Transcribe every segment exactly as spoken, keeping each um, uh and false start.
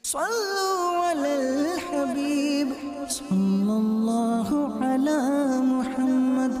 सल्लु अलल हबीब सल्लल्लाहु अला मुहम्मद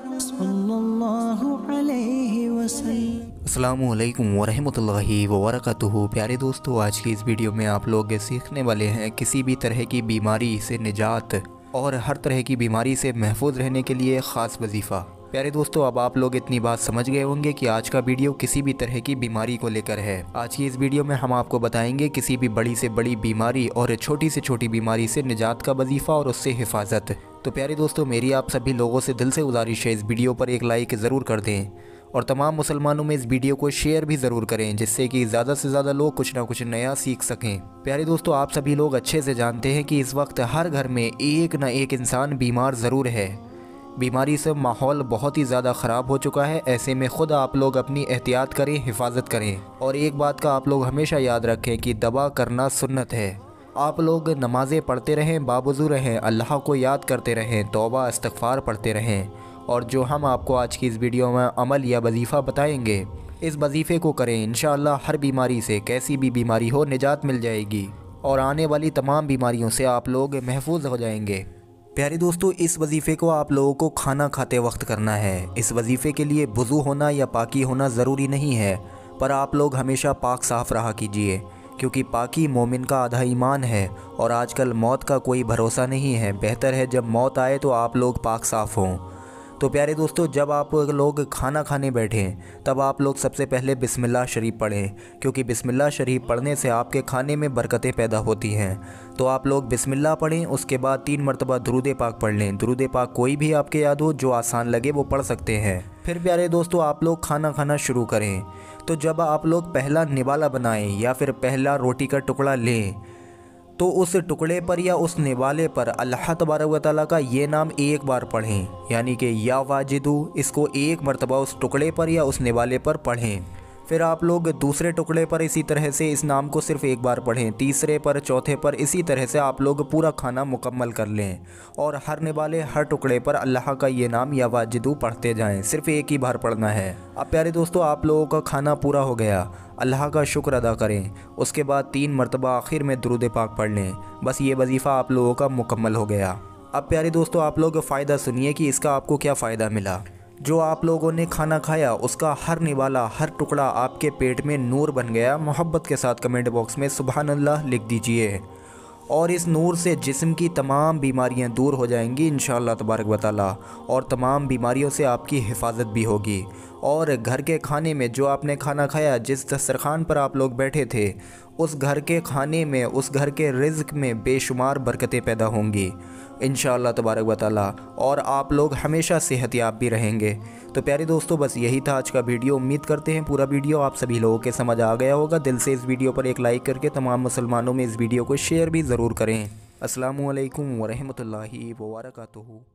सल्लल्लाहु अलैहि वसल्लम। अस्सलामु अलैकुम वरहमतुल्लाहि वबरकातुहू। प्यारे दोस्तों, आज की इस वीडियो में आप लोग सीखने वाले हैं किसी भी तरह की बीमारी से निजात और हर तरह की बीमारी से महफूज रहने के लिए ख़ास वजीफ़ा। प्यारे दोस्तों, अब आप लोग इतनी बात समझ गए होंगे कि आज का वीडियो किसी भी तरह की बीमारी को लेकर है। आज की इस वीडियो में हम आपको बताएंगे किसी भी बड़ी से बड़ी बीमारी और छोटी से छोटी बीमारी से निजात का वजीफ़ा और उससे हिफाजत। तो प्यारे दोस्तों, मेरी आप सभी लोगों से दिल से गुजारिश है, इस वीडियो पर एक लाइक ज़रूर कर दें और तमाम मुसलमानों में इस वीडियो को शेयर भी ज़रूर करें, जिससे कि ज़्यादा से ज़्यादा लोग कुछ ना कुछ नया सीख सकें। प्यारे दोस्तों, आप सभी लोग अच्छे से जानते हैं कि इस वक्त हर घर में एक ना एक इंसान बीमार ज़रूर है। बीमारी से माहौल बहुत ही ज़्यादा ख़राब हो चुका है। ऐसे में ख़ुद आप लोग अपनी एहतियात करें, हिफाजत करें और एक बात का आप लोग हमेशा याद रखें कि दवा करना सुन्नत है। आप लोग नमाज़ें पढ़ते रहें, बावज़ू रहें, अल्लाह को याद करते रहें, तौबा इस्तग़फ़ार पढ़ते रहें और जो हम आपको आज की इस वीडियो में अमल या वजीफ़ा बताएंगे, इस वजीफ़े को करें। इंशाअल्लाह हर बीमारी से, कैसी भी बीमारी हो, निजात मिल जाएगी और आने वाली तमाम बीमारियों से आप लोग महफूज हो जाएंगे। प्यारे दोस्तों, इस वजीफ़े को आप लोगों को खाना खाते वक्त करना है। इस वजीफ़े के लिए वज़ू होना या पाकी होना ज़रूरी नहीं है, पर आप लोग हमेशा पाक साफ़ रहा कीजिए, क्योंकि पाकी मोमिन का आधा ईमान है और आजकल मौत का कोई भरोसा नहीं है। बेहतर है जब मौत आए तो आप लोग पाक साफ़ हों। तो प्यारे दोस्तों, जब आप लोग खाना खाने बैठें तब आप लोग सबसे पहले बिस्मिल्लाह शरीफ पढ़ें, क्योंकि बिस्मिल्लाह शरीफ पढ़ने से आपके खाने में बरकतें पैदा होती हैं। तो आप लोग बिस्मिल्लाह पढ़ें, उसके बाद तीन मरतबा दुरूद पाक पढ़ लें। दुरूद पाक कोई भी आपके याद हो, जो आसान लगे वो पढ़ सकते हैं। फिर प्यारे दोस्तों, आप लोग खाना खाना शुरू करें। तो जब आप लोग पहला निवाला बनाएं या फिर पहला रोटी का टुकड़ा लें, तो उस टुकड़े पर या उस निवाले पर अल्लाह तबारक व तआला का ये नाम एक बार पढ़ें, यानी कि या वाजिदू। इसको एक मरतबा उस टुकड़े पर या उस निवाले पर पढ़ें। फिर आप लोग दूसरे टुकड़े पर इसी तरह से इस नाम को सिर्फ़ एक बार पढ़ें, तीसरे पर, चौथे पर, इसी तरह से आप लोग पूरा खाना मुकम्मल कर लें और हर निवाले, हर टुकड़े पर अल्लाह का ये नाम या वाजिदू पढ़ते जाएं। सिर्फ़ एक ही बार पढ़ना है। अब प्यारे दोस्तों, आप लोगों का खाना पूरा हो गया, अल्लाह का शुक्र अदा करें। उसके बाद तीन मरतबा आखिर में दुरूद पाक पढ़ लें। बस ये वजीफ़ा आप लोगों का मुकम्मल हो गया। अब प्यारे दोस्तों, आप लोग फ़ायदा सुनिए कि इसका आपको क्या फ़ायदा मिला। जो आप लोगों ने खाना खाया उसका हर निवाला, हर टुकड़ा आपके पेट में नूर बन गया। मोहब्बत के साथ कमेंट बॉक्स में सुभान अल्लाह लिख दीजिए और इस नूर से जिस्म की तमाम बीमारियां दूर हो जाएंगी इंशाअल्लाह तबारक व तआला, और तमाम बीमारियों से आपकी हिफाजत भी होगी। और घर के खाने में जो आपने खाना खाया, जिस दस्तरखान पर आप लोग बैठे थे, उस घर के खाने में, उस घर के रिज़्क़ में बेशुमार बरकतें पैदा होंगी इंशाअल्लाह तबारक व तआला, और आप लोग हमेशा सेहतयाब भी रहेंगे। तो प्यारे दोस्तों, बस यही था आज का वीडियो। उम्मीद करते हैं पूरा वीडियो आप सभी लोगों के समझ आ गया होगा। दिल से इस वीडियो पर एक लाइक करके तमाम मुसलमानों में इस वीडियो को शेयर भी ज़रूर करें। अस्सलामु अलैकुम वरहमतुल्लाहि वबरकातुहू।